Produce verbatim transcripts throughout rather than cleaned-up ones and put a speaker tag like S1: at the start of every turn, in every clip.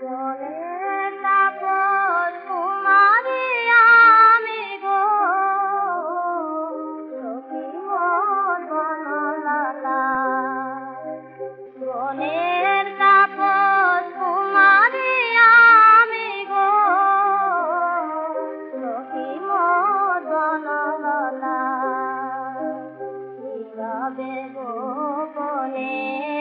S1: বনের তাপস কুমারী আমি গো, সখী মোর বনলতা। বনের তাপস কুমারী আমি গো, সখী মোর বনলতা। নীরবে গোপনে,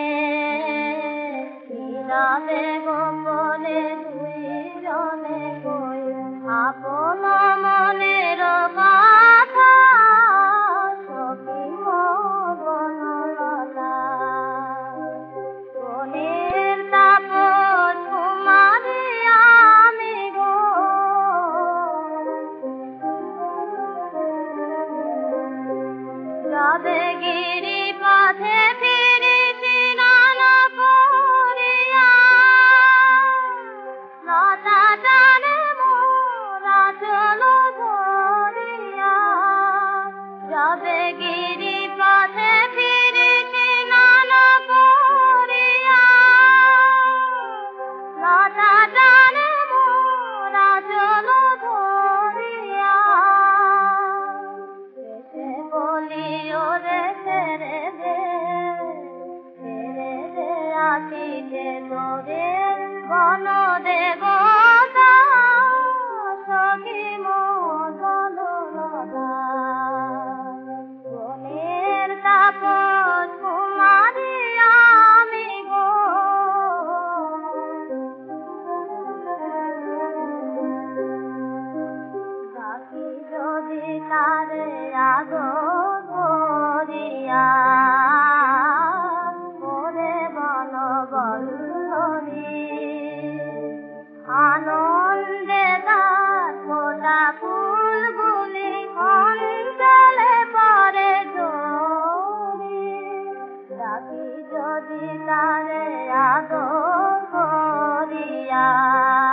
S1: নীরবে গোপনে দুইজনে কই আপন মনের কথা, সখী মোর বনলতা। বনের তাপস কুমারী আমি গো, যাবে গিরিপথে ফিরিছি স্নান করিয়া, লতা টানে মোর আঁচল ধরিয়া। যাবে গিরিপথে ফিরিছি স্নান করিয়া, লতা টানে মোর আঁচল ধরিয়া। এসে বলি ওরে ছেড়ে দে, ছেড়ে দে আসিতে তোরে বন দেবতা, সখী মোর বনলতা। বনের তাপস কুমারী আমি গো, ডাকি যদি তারে আদর করিয়া, ওরে বনবল্লরী। আনন্দে তার ফোটা ফুলগুলি অঞ্চলে পরে ঝরি। ডাকি যদি তারে আদর করিয়া,